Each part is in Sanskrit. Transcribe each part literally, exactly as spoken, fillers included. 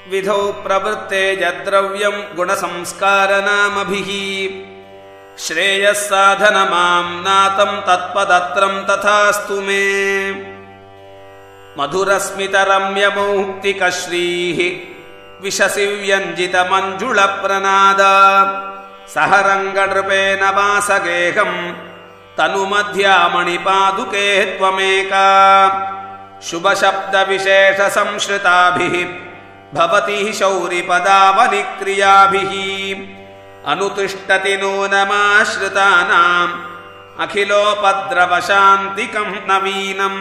विधौ प्रवृत्ते यद्द्रव्यं गुणसंस्कारनामभिः श्रेयः साधनमां नातं तत्पदत्रं तथास्तु मे मधुरस्मितरम्यमौक्तिकश्रीः विशसि व्यञ्जितमञ्जुळप्रनादा सहरङ्गनृपेण वासगेहं तनुमध्यामणिपादुके त्वमेका शुभशब्दविशेषसंश्रिताभिः भवति शौरिपदावनिक्रियाभिः अनुतिष्ठति नूनमाश्रितानाम् अखिलोपद्रवशान्तिकं नवीनम्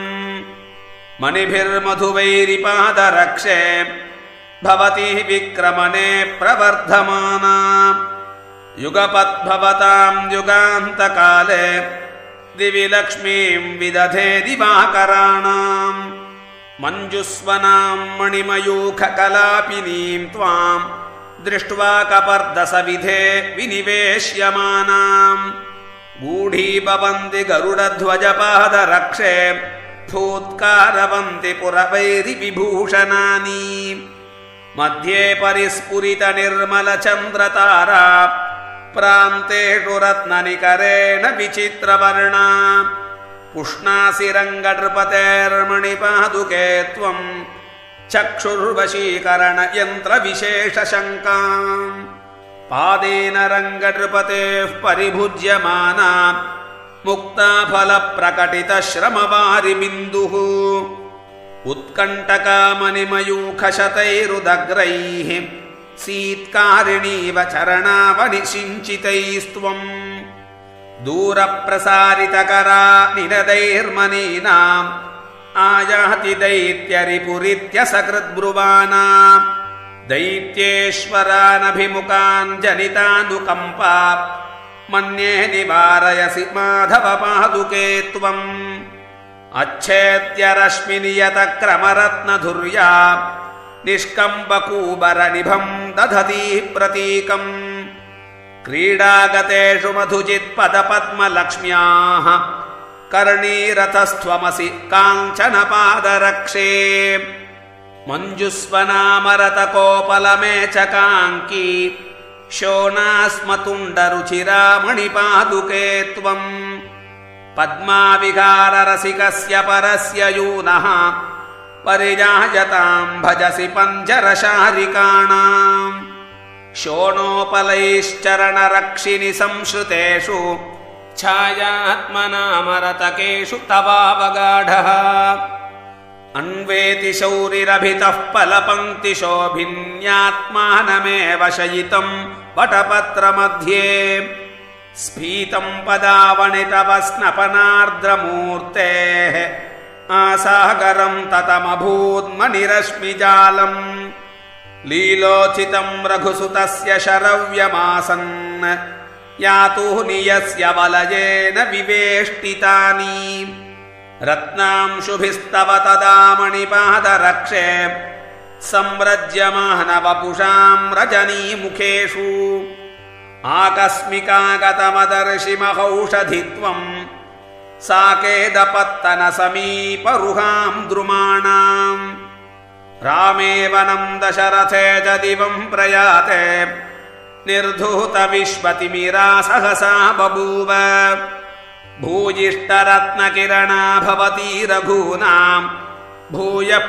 मणिभिर्मधुवैरिपादरक्षे भवति विक्रमणे प्रवर्धमाना युगपद्भवतां युगान्तकाले दिवि लक्ष्मीं विदधे दिवाकराणाम् मञ्जुस्वनां मणिमयूखकलापिनीं त्वां दृष्ट्वा कपर्दसविधे विनिवेश्यमानाम् गूढीभवन्ति गरुडध्वजपादरक्षे फूत्कारवन्ति पुरवैरिविभूषणानि मध्ये परिस्फुरितनिर्मलचन्द्रतारा प्रान्तेषु रत्ननिकरेण विचित्रवर्णा पुष्णासिरङ्गनृपतेर्मणिपादुके त्वं चक्षुर्वशीकरणयन्त्रविशेषशङ्काम् पादेन रङ्गनृपतेः परिभुज्यमाना मुक्ताफलप्रकटितश्रमवारिबिन्दुः उत्कण्टकामणिमयूखशतैरुदग्रैः सीत्कारिणीव चरणावनिषिञ्चितैस्त्वम् दूरप्रसारितकरा निनदैर्मनीनाम् आयाति दैत्यरिपुरित्यसकृद्ब्रुवाना दैत्येश्वरानभिमुखान् जनितानुकम्पा मन्ये निवारयसि माधवपादुके त्वम् अच्छेद्यरश्मिनियतक्रमरत्नधुर्या निष्कम्बकूबरनिभं दधती प्रतीकम् क्रीडागतेषु मधुचित्पदपद्मलक्ष्म्याः कर्णीरथस्त्वमसि काञ्चनपादरक्षे मञ्जुस्वनामरतकोपलमेचकाङ्की शोणास्मतुण्डरुचिरामणिपादुके त्वम् पद्माविहाररसिकस्य परस्य यूनः परिजायतां भजसि पञ्जरशारिकाणाम् शोणोपलैश्चरणरक्षिणि संश्रुतेषु छायात्मनामरतकेषु तवावगाढः अन्वेति शौरिरभितः फलपङ्क्तिशोभिन्यात्मानमेव शयितं वटपत्रमध्ये स्फीतं पदावनितव स्नपनार्द्रमूर्तेः आसागरं ततमभून्मणिरश्मिजालम् लीलोचितं रघुसुतस्य शरव्यमासन् यातूनियस्य वलयेन विवेष्टितानि रत्नांशुभिस्तव तदा मणिपादरक्षे संव्रज्यमानवपुषां रजनीमुखेषु आकस्मिकागतमदर्शिमहौषधित्वम् साकेदपत्तनसमीपरुहां द्रुमाणाम् रामेवनं दशरथे च दिवं प्रयाते निर्धूतविश्वतिमिरा सहसा बभूव भूयिष्ठरत्नकिरणा भवती रघूनां भूयः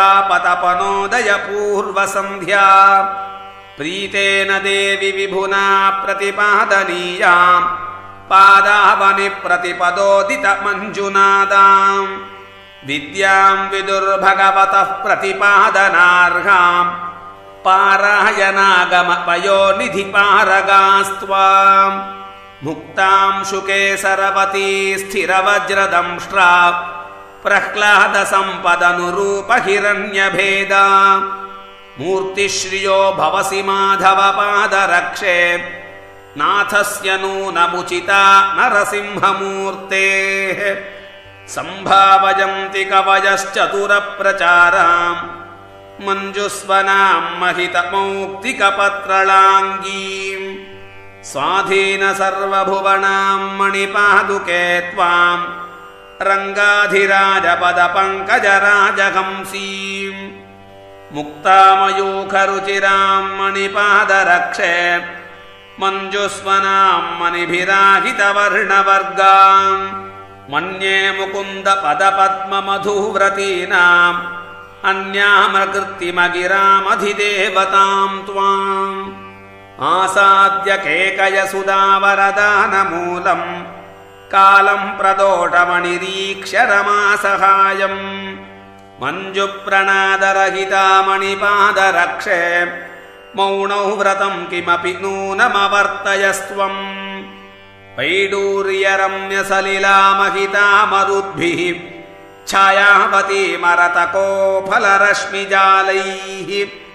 प्रतापतपनोदयपूर्वसन्ध्या प्रीतेन देवि विभुना प्रतिपादनीयां पादावनि प्रतिपदोदितमञ्जुनादाम् विद्यां विदुर्भगवतः प्रतिपादनार्हां पारायणागमपयोनिधिपारगास्त्वाम् मुक्तां शुकेसरवती स्थिरवज्रदंष्ट्रा प्रह्लादसम्पदनुरूपहिरण्यभेदा मूर्तिश्रियो भवसि माधवपादरक्षे नाथस्य नूनमुचिता नरसिंहमूर्तेः सम्भावयन्ति कवयश्चतुरप्रचाराम् मञ्जुस्वनां महितमौक्तिकपत्रलाङ्गीम् स्वाधीन सर्वभुवनां मणिपादुके त्वां रङ्गाधिराजपदपङ्कजराजहंसीम् मुक्तामयूखरुचिरां मणिपादरक्षे मञ्जुस्वनां मणिभिराहितवर्णवर्गां मन्ये मुकुन्दपदपद्ममधुव्रतीनाम् अन्यामकृत्तिमगिरामधिदेवतां त्वाम् आसाद्य केकयसुधावरदानमूलम् कालं प्रदोषमणिरीक्ष्य रमासहायम् मञ्जुप्रणादरहिता मणिपादरक्षे मौनौ व्रतं किमपि नूनमवर्तयस्त्वम् वैडूर्यरम्यसलिलामहितामरुद्भिः छायावतीमरतकोफलरश्मिजालैः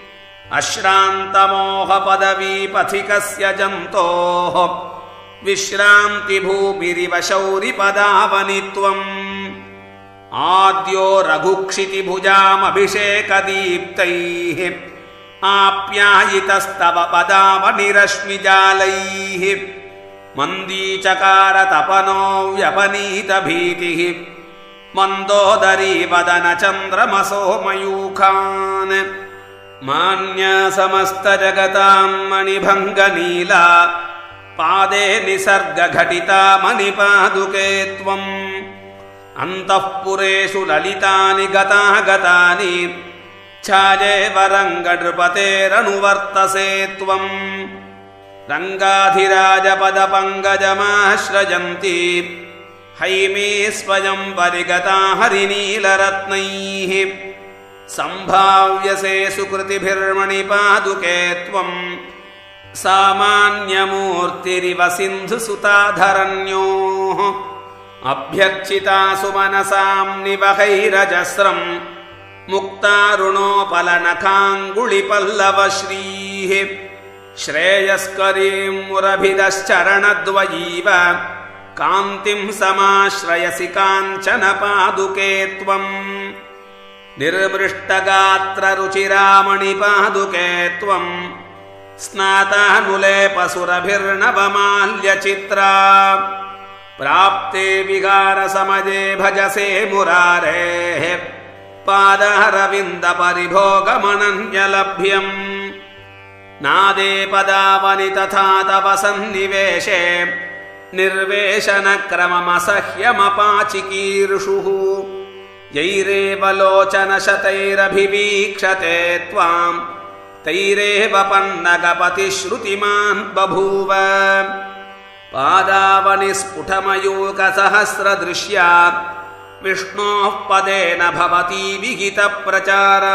अश्रान्तमोहपदवीपथिकस्य जन्तोः विश्रान्तिभूमिरिव शौरिपदावनि त्वम् आद्यो रघुक्षितिभुजामभिषेकदीप्तैः आप्यायितस्तव पदावनिरश्मिजालैः मन्दीचकारतपनो व्यपनीतभीतिः मन्दोदरी वदनचन्द्रमसो मयूखान् मान्यासमस्तजगतां मणिभङ्गनीला पादे निसर्गघटिता मणिपादुके त्वम् अन्तःपुरेषु ललितानि गतागतानि छायेव रङ्गनृपतेरनुवर्तसे त्वम् रङ्गाधिराजपदपङ्कजमाश्रयन्ति हैमे स्वयं परिगता हरिनीलरत्नैः सम्भाव्यसे सुकृतिभिर्मणिपादुके त्वम् सामान्यमूर्तिरिव सिन्धुसुताधरण्योः अभ्यर्चिता सुमनसां निवहैरजस्रम् मुक्तारुणोपलनखाङ्गुलिपल्लवश्रीः श्रेयस्करीं मुरभिदश्चरणद्वयीव कान्तिं समाश्रयसि काञ्चनपादुके त्वम् निर्मृष्टगात्ररुचिरामणिपादुके त्वम् स्नातानुलेपसुरभिर्नवमाल्यचित्रा प्राप्ते विहारसमये भजसे मुरारेः पादारविन्दपरिभोगमनन्यलभ्यम् नादे पदावनि तथा तव सन्निवेशे निर्वेशनक्रममसह्यमपाचिकीर्षुः यैरेव लोचनशतैरभिवीक्षते त्वाम् तैरेव पन्नगपतिश्रुतिमान् बभूव पादावनिस्फुटमयूकसहस्रदृश्या विष्णोः पदेन भवती विहितप्रचारा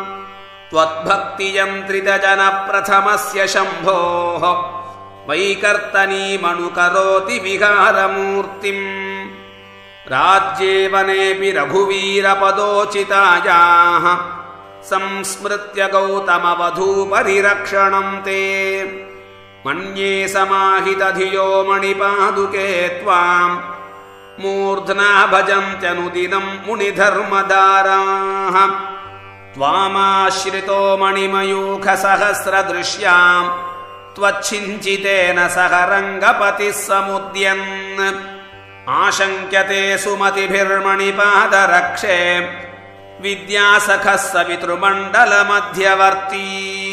त्वद्भक्तियन्त्रितजनप्रथमस्य शम्भोः वैकर्तनीमनुकरोति विहारमूर्तिम् राज्ये वनेऽपि रघुवीरपदोचितायाः संस्मृत्य गौतमवधूपरिरक्षणं ते मन्ये समाहितधियो मणिपादुके त्वाम् मूर्ध्ना भजन्त्यनुदिनं मुनिधर्मदाराः त्वामाश्रितो मणिमयूखसहस्रदृश्याम् त्वच्छिञ्चितेन सह रङ्गपतिः समुद्यन् आशङ्क्यते सुमतिभिर्मणिपादरक्षे विद्यासखः सवितृमण्डलमध्यवर्ती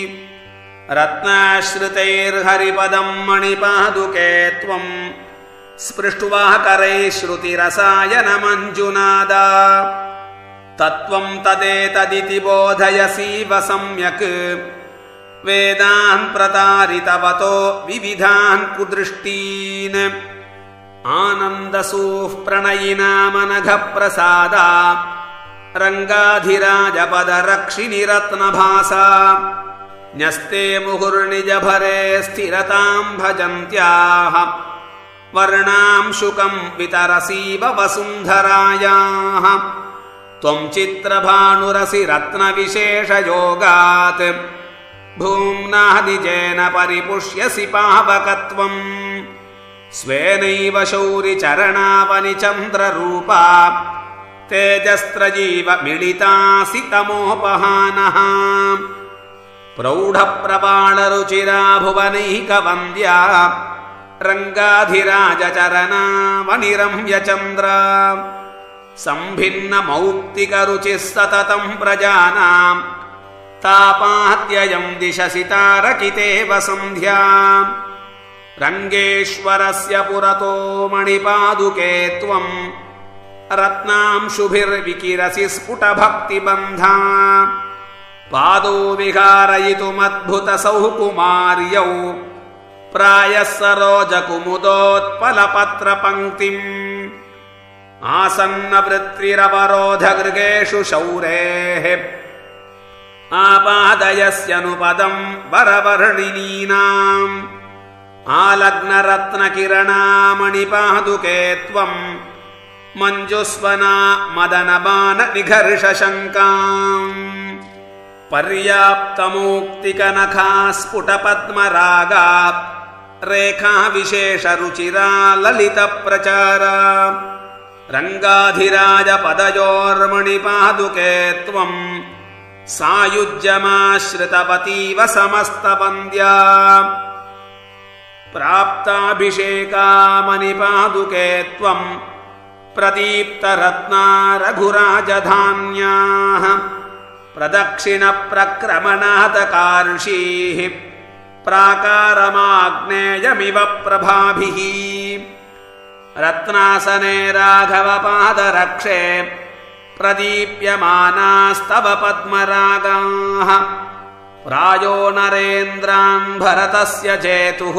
रत्नाश्रितैर्हरिपदं मणिपादुके त्वम् स्पृष्ट्वा करैः श्रुतिरसायनमञ्जुनादा तत्त्वं तदेतदिति बोधयसीव सम्यक् वेदान् प्रतारितवतो विविधान् कुदृष्टीन् आनन्दसूः प्रणयिनामनघप्रसादा रङ्गाधिराजपदरक्षिणिरत्नभासा न्यस्ते मुहुर्निजभरे स्थिरतां भजन्त्याः वर्णांशुकं वितरसीव वसुन्धरायाः त्वं चित्रभानुरसि रत्नविशेषयोगात् भूम्ना निजेन परिपुष्यसि पावकत्वम् स्वेनैव शौरिचरणावनि चन्द्ररूपा तेजस्त्रजीव मिलितासि तमोपहानः प्रौढप्रबालरुचिरा भुवनैकवन्द्या रङ्गाधिराजचरणावनिरम्यचन्द्रा सम्भिन्नमौक्तिकरुचिः सततं प्रजानाम् तापात्ययं दिशसि तारकितेव सन्ध्या रङ्गेश्वरस्य पुरतो मणिपादुके त्वं रत्नांशुभिर्विकिरसि स्फुटभक्तिबन्धा पादौ विहारयितुमद्भुतसौकुमार्यौ प्रायः सरोजकुमुदोत्पलपत्रपङ्क्तिम् आसन्नवृत्तिरवरोधगृहेषु शौरेः आपादयस्यनुपदं वरवर्णिनीनाम् आलग्नरत्नकिरणामणिपादुके त्वं मञ्जुस्वना मदनबाणनिघर्षशङ्काम् पर्याप्तमौक्तिकनखा स्फुटपद्मरागा रेखाविशेषरुचिरा ललितप्रचारा रङ्गाधिराजपदयोर्मणिपादुके त्वं सायुज्यमाश्रितवतीव समस्तवन्द्या प्राप्ताभिषेकामणिपादुके त्वं प्रदीप्तरत्ना रघुराजधान्याः प्रदक्षिणप्रक्रमणादकार्षीः प्राकारमाग्नेयमिव प्रभाभिः रत्नासने राघवपादरक्षे प्रदीप्यमानास्तव पद्मरागाः प्रायो नरेन्द्रान् भरतस्य जेतुः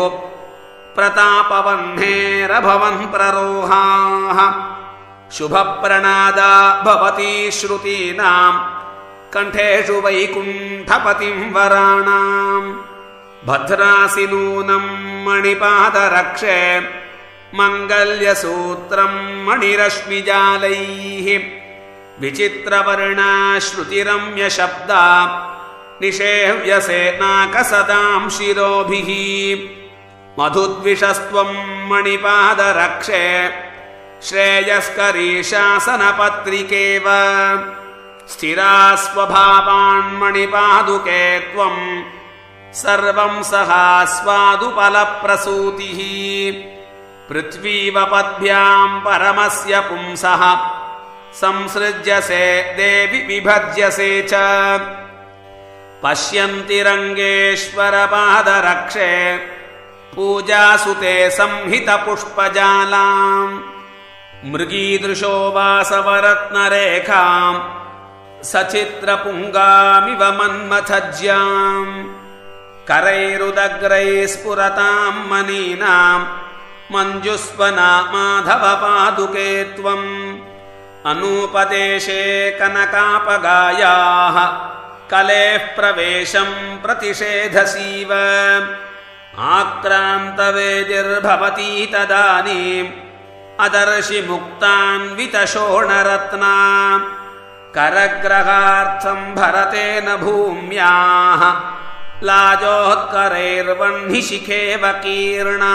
प्रतापवह्नेरभवन् प्ररोहाः शुभप्रणादा भवती श्रुतीनां कण्ठेषु वैकुण्ठपतिं वराणाम् भद्रासि नूनं मणिपादरक्षे मङ्गल्यसूत्रं मणिरश्मिजालैः विचित्रवर्णा श्रुतिरम्यशब्दा निषेव्यसे नाकसदां शिरोभिः मधुद्विषस्त्वं मणिपादरक्षे श्रेयस्करी शासनपत्रिकेव स्थिरा स्वभावान्मणिपादुके त्वं सर्वं सहास्वादुपलप्रसूतिः पृथ्वीवपद्भ्यां परमस्य पुंसः संसृज्यसे देवि विभज्यसे च पश्यन्ति रङ्गेश्वरपादरक्षे पूजासुते संहितपुष्पजालाम् मृगीदृशो वासवरत्नरेखाम् सचित्रपुङ्गामिव मन्मथज्याम् करैरुदग्रैः स्फुरतां मनीनाम् मञ्जुस्वना माधवपादुके त्वम् अनूपदेशे कनकापगायाः कलेः प्रवेशं प्रतिषेधसीव आक्रान्तवेदिर्भवती तदानीम् अदर्शि मुक्तान्वितशोणरत्ना करग्रहार्थं भरतेन भूम्याः लाजोत्करैर्वह्निशिखेव कीर्णा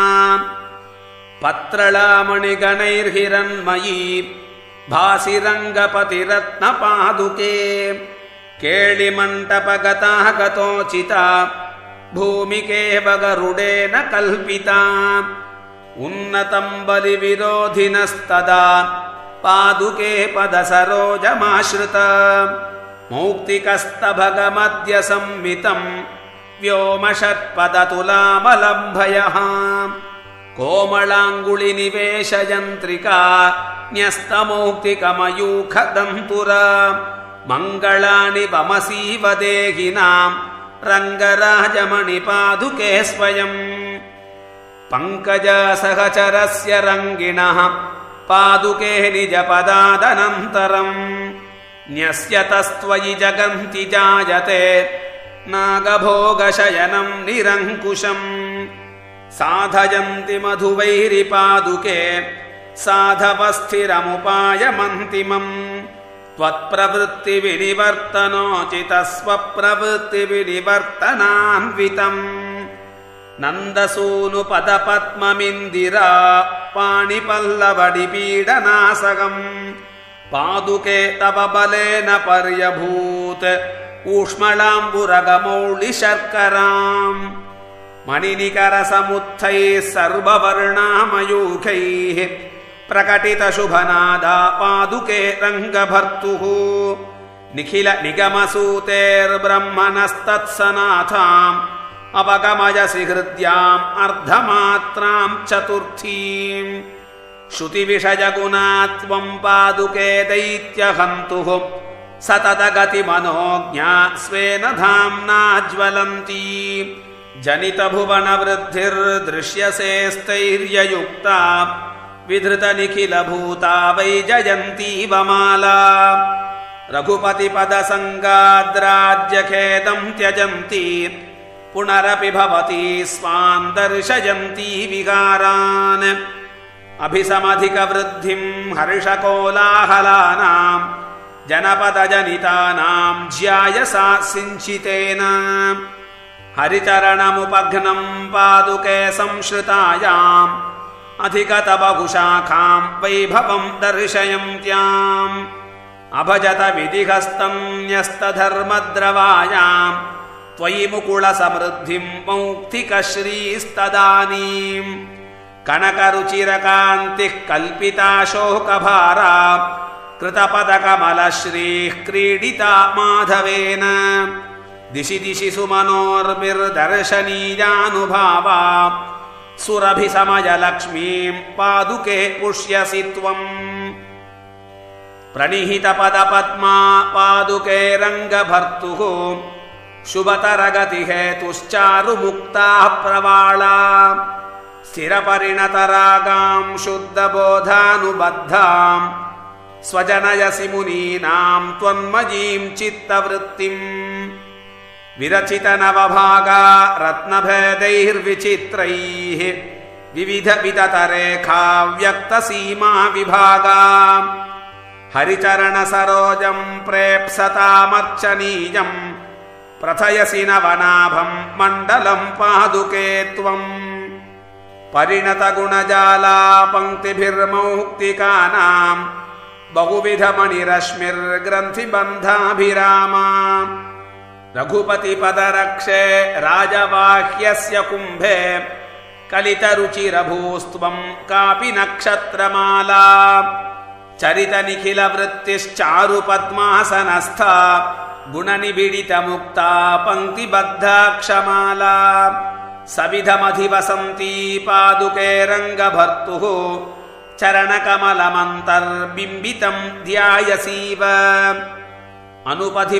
पत्रलामणिगणैर्हिरण्मयी भासि रङ्गपतिरत्नपादुके केळिमण्टपगताः गतोचिता भूमिकेव गरुडेन कल्पिता उन्नतं बलिविरोधिनस्तदा पादुके पदसरोजमाश्रिता मौक्तिकस्तभगमद्य संमितं व्योमषट्पदतुलामलम्भयः कोमलाङ्गुलिनिवेशयन्त्रिका न्यस्तमौक्तिकमयूखदन्तुरा मङ्गलानि वमसीव देहिनां रङ्गराजमणिपादुके स्वयम् पङ्कजसहचरस्य रङ्गिणः पादुके निजपदादनन्तरम् न्यस्यतस्त्वयि जगन्ति जायते नागभोगशयनं निरङ्कुशम् साधयन्ति मधुवैरिपादुके साधवस्थिरमुपायमन्तिमम् त्वत्प्रवृत्तिविनिवर्तनोचितस्वप्रवृत्तिविनिवर्तनान्वितम् नन्दसूनुपदपद्ममिन्दिरा पाणिपल्लवडिपीडनासगम् पादुके तव बलेन पर्यभूत् ऊष्मलाम्बुरगमौलिशर्कराम् मणिनिकरसमुत्थैः सर्ववर्णामयूखैः प्रकटितशुभनादा पादुके रङ्गभर्तुः निखिल निगमसूतेर्ब्रह्मणस्तत्सनाथाम् अवगमयसि हृद्याम् अर्धमात्राम् चतुर्थीम् श्रुतिविषयगुणात्वम् पादुके दैत्यहन्तुः सततगतिमनोज्ञा स्वेन धाम्ना ज्वलन्ती जनितभुवनवृद्धिर्दृश्यसे स्थैर्ययुक्ता विधृतनिखिलभूता वैजयन्ती वमाला रघुपतिपदसङ्गाद्राज्यखेदम् त्यजन्ती पुनरपि भवती स्वान् दर्शयन्ती विकारान् अभिसमधिकवृद्धिम् हर्षकोलाहलानाम् जनपदजनितानाम् ज्यायसा सिञ्चितेन हरिचरणमुपघ्नम् पादुके संश्रितायाम् अधिकतबहुशाखाम् वैभवम् दर्शयन्त्याम् अभजत विधिहस्तम् न्यस्तधर्मद्रवायाम् त्वयि मुकुलसमृद्धिम् मौक्तिकश्रीस्तदानीम् कनकरुचिरकान्तिः कल्पिता शोकभारा कृतपदकमलश्रीः क्रीडिता माधवेन दिशि दिशि सुमनोर्मिर्दर्शनीयानुभावा सुरभिसमयलक्ष्मीम् पादुके पुष्यसि त्वम् प्रणिहितपदपद्मा पादुके रङ्गभर्तुः शुभतरगतिहेतुश्चारुमुक्ताः प्रवाळा स्थिरपरिणतरागाम् शुद्धबोधानुबद्धाम् स्वजनयसि मुनीनाम् त्वन्मयीम् चित्तवृत्तिम् विरचितनवभागा रत्नभेदैर्विचित्रैः विविधविततरेखा व्यक्तसीमा विभागा हरिचरणसरोजम् प्रेप्सतामर्चनीयम् प्रथयसि नवनाभम् मण्डलम् पादुके त्वम् परिणतगुणजाला पङ्क्तिभिर्मौक्तिकानाम् बहुविधमणिरश्मिर्ग्रन्थिबन्धाभिरामा रघुपतिपदरक्षे राजवाह्यस्य कुम्भे कलितरुचिरभूस्त्वम् कापि नक्षत्रमाला चरितनिखिलवृत्तिश्चारुपद्मासनस्था गुणनिबिडितमुक्ता पङ्क्तिबद्धाक्षमाला सविधमधिवसन्ती पादुके रङ्गभर्तुः चरणकमलमन्तर्बिम्बितम् ध्यायसीव अनुपथि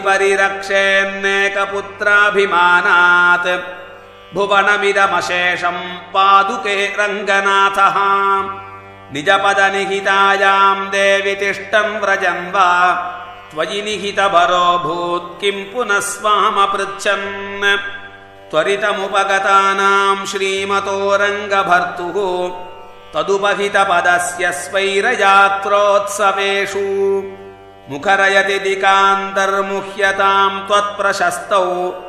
परिरक्षेन्नेकपुत्राभिमानात् भुवनमिदमशेषम् पादुके रङ्गनाथः निजपदनिहितायाम् देवि तिष्ठन् व्रजन् वा त्वयि निहितभरोऽभूत् किम् पुनः स्वामपृच्छन् त्वरितमुपगतानाम् श्रीमतो रङ्गभर्तुः तदुपहितपदस्य स्वैरयात्रोत्सवेषु मुखरयति दिकान्तर्मुह्यताम् त्वत्प्रशस्तौ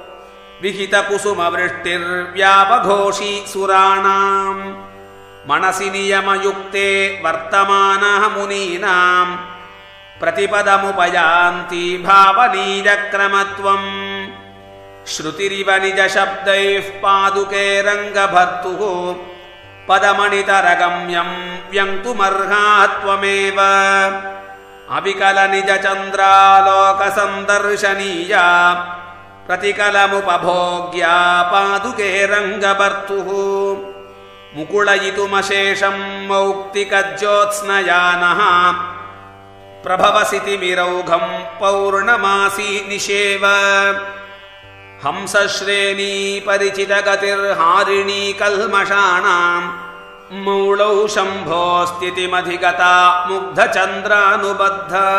विहितकुसुमवृष्टिर्व्यापघोषी सुराणाम् मनसि नियमयुक्ते वर्तमानः मुनीनाम् प्रतिपदमुपयान्ति भावनीयक्रमत्वम् श्रुतिरिव निजशब्दैः पादुके रङ्गभर्तुः पदमणितरगम्यम् व्यङ्क्तुमर्हात्वमेव अविकलनिजचन्द्रालोकसन्दर्शनीया प्रतिकलमुपभोग्या पादुके रङ्गभर्तुः मुकुलयितुमशेषम् मौक्तिकज्योत्स्नयानः प्रभवसि तिमिरौघम् पौर्णमासी निषेव हंसश्रेणी परिचितगतिर्हारिणी कल्मषाणाम् मौळौ शम्भो स्थितिमधिगता मुग्धचन्द्रानुबद्धा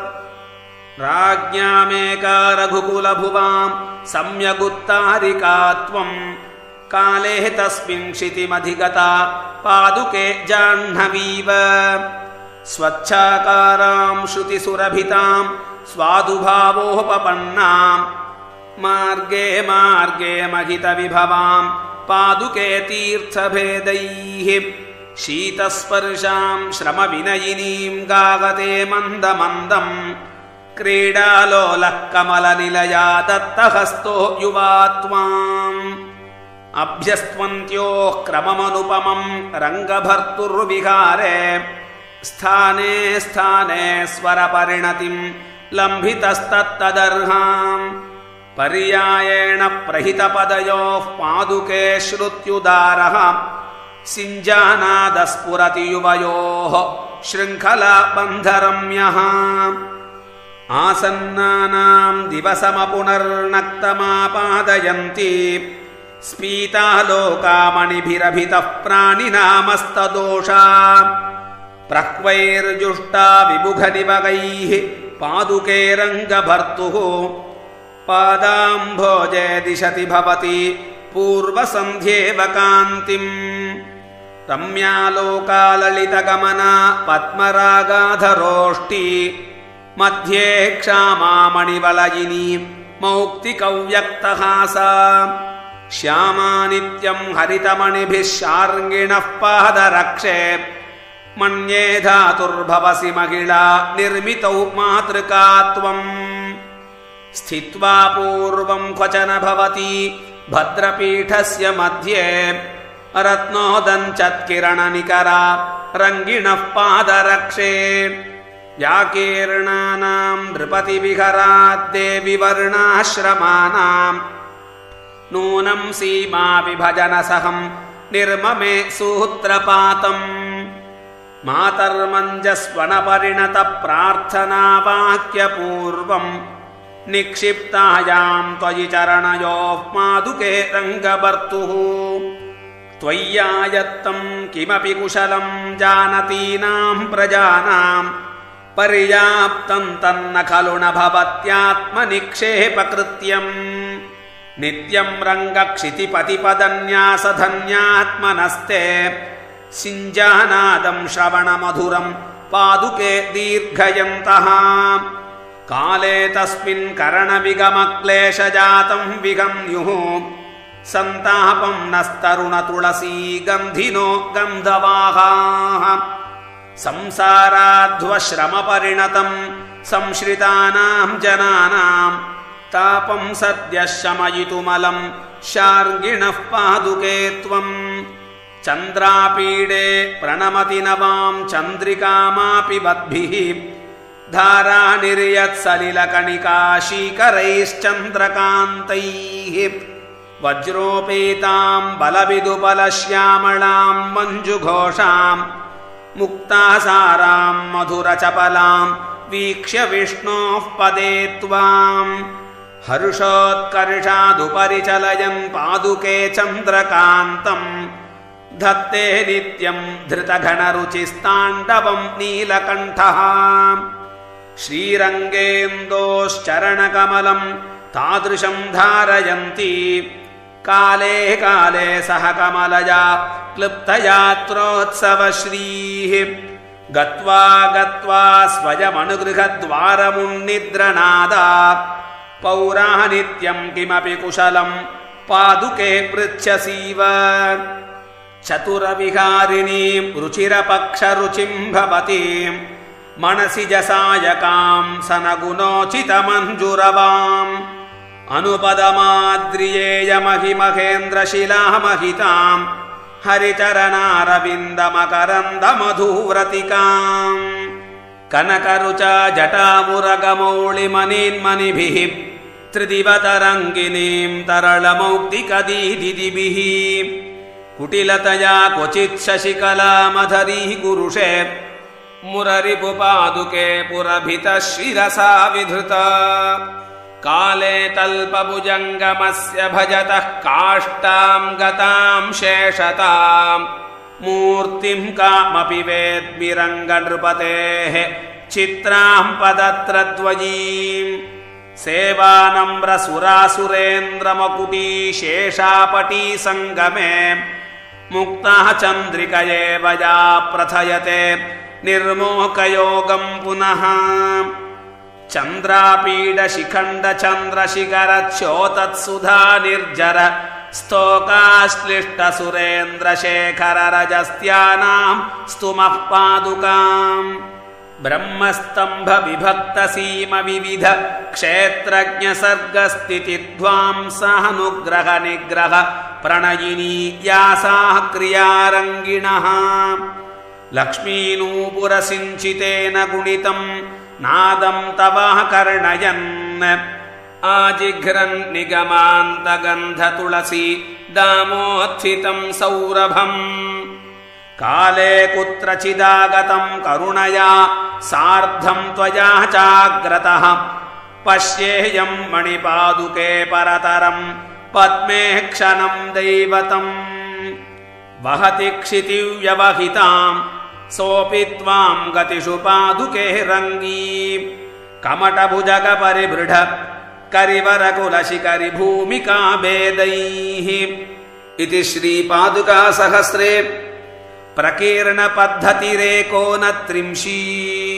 राज्ञामेका रघुकुलभुवाम् सम्यगुत्तारिका त्वम् काले तस्मिन् क्षितिमधिगता पादुके जाह्नवीव स्वच्छाकाराम् श्रुतिसुरभिताम् स्वादुभावोपपन्नाम् मार्गे मार्गे महितविभवाम् पादुके तीर्थभेदैः शीतस्पर्शाम् श्रमविनयिनीम् गागते मन्दमन्दम् क्रीडालोलः कमलनिलया दत्तहस्तो युवा त्वाम् अभ्यस्त्वन्त्योः क्रममनुपमम् रङ्गभर्तुर्विहारे स्थाने स्थाने स्वरपरिणतिम् लम्भितस्तत्तदर्हाम् पर्यायेण प्रहितपदयोः पादुके श्रुत्युदारः सिञ्जानादस्फुरति युवयोः शृङ्खलाबन्धरम्यः आसन्नानां दिवसमपुनर्नक्तमापादयन्ति स्फीतालोकामणिभिरभितः प्राणिनामस्तदोषा प्रह्वैर्जुष्टा विबुघनिवगैः पादुके रङ्गभर्तुः पादाम्भोजे दिशति भवति पूर्वसन्ध्येव कान्तिम् रम्यालोकाललितगमना पद्मरागाधरोष्टि मध्ये क्षामामणिवलयिनी मौक्तिकव्यक्तहासा श्यामा नित्यं हरितमणिभिः शार्ङ्गिणः पादरक्षे मन्ये धातुर्भवसि महिला निर्मितौ मातृका त्वम् स्थित्वा पूर्वं क्वचन भवति भद्रपीठस्य मध्ये रत्नोदञ्चत्किरणनिकरा रङ्गिणः पादरक्षे व्याकीर्णानां नृपतिविहराद्देवि वर्णाश्रमाणां नूनं सीमा विभजनसहं निर्ममे सूत्रपातम् मातर्मञ्जस्वनपरिणतप्रार्थनावाक्यपूर्वम् निक्षिप्तायां त्वयि चरणयोः पादुके रङ्गभर्तुः त्वय्यायत्तं किमपि कुशलं जानतीनां प्रजानां पर्याप्तं तन्न खलु न भवत्यात्मनिक्षेपकृत्यम् नित्यं रङ्गक्षितिपतिपदन्यासधन्यात्मनस्ते सिञ्जानादं श्रवणमधुरं पादुके दीर्घयन्तः काले तस्मिन् करणविगमक्लेशजातं विगम्युः सन्तापं नस्तरुणतुलसी गन्धिनो गन्धवाहाः संसाराध्वश्रमपरिणतं संश्रितानां जनानां तापं सद्यः शमयितुमलं शार्ङ्गिणः पादुके त्वम् चन्द्रापीडे प्रणमति नवां चन्द्रिकामापि वद्भिः धारा निर्यत्सलिलकणिकाशीकरैश्चन्द्रकान्तैः वज्रोपेतां बलविदुबलश्यामलां मञ्जुघोषां मुक्तासारां मधुरचपलां वीक्ष्य विष्णोः पदे त्वाम् हर्षोत्कर्षादुपरिचलयन् पादुके चन्द्रकान्तम् धत्ते नित्यं धृतघनरुचिस्ताण्डवं नीलकण्ठः श्रीरङ्गेन्दोश्चरणकमलं तादृशं धारयन्ति काले काले सह कमलया क्लृप्तयात्रोत्सवश्रीः गत्वा गत्वा स्वयमनुगृहद्वारमुन्निद्रनादा पौरानित्यं किमपि कुशलं पादुके पृच्छसीव चतुरविहारिणीं रुचिरपक्षरुचिं भवतीं मनसि जसायकां सनगुणोचितमञ्जुरवाम् अनुपदमाद्रियेयमहिमहेन्द्रशिलामहितां हरिचरणारविन्दमकरन्दमधुव्रतिकाम् कनकरुचा जटामुरगमौळिमनीन्मणिभिः त्रिदिवतरङ्गिनीं तरलमौक्तिकदीदिदिभिः कुटिलतया क्वचित् शशिकलामधरी गुरुषे मुररिपुपादुके पुरभितः शिरसा विधृता काले तल्पभुजङ्गमस्य भजतः काष्ठां गतां शेषताम् मूर्तिं कामपि वेद्मि रङ्गनृपतेः चित्रां पदत्रद्वयीम् सेवानम्रसुरासुरेन्द्रमकुटी शेषापटी सङ्गमे मुक्तः चन्द्रिकयेव या प्रथयते निर्मोकयोगं पुनः चन्द्रापीडशिखण्डचन्द्रशिखरच्योतत्सुधा निर्जर स्तोकाश्लिष्टसुरेन्द्रशेखररजस्त्यानां स्तुमः पादुकाम् ब्रह्मस्तम्भविभक्तसीमविविध क्षेत्रज्ञसर्गस्थितिध्वांसानुग्रहनिग्रह प्रणयिनी यासाः क्रियारङ्गिणः लक्ष्मीनूपुरसिञ्चितेन गुणितं नादं तव कर्णयन् आजिघ्रन् निगमान्तगन्धतुलसी दामोत्थितं सौरभम् काले कुत्रचिदागतं करुणया सार्धं त्वया चाग्रतः पश्येयं मणिपादुके परतरं पद्मे क्षणं दैवतम् वहति क्षितिव्यवहितां सोऽपि त्वां गतिषु पादुके रङ्गी कमटभुजगपरिबृढ करिवरकुलशिखरि भूमिका भेदैः इति श्रीपादुकासहस्रे प्रकीर्णपद्धतिरेकोनत्रिंशी।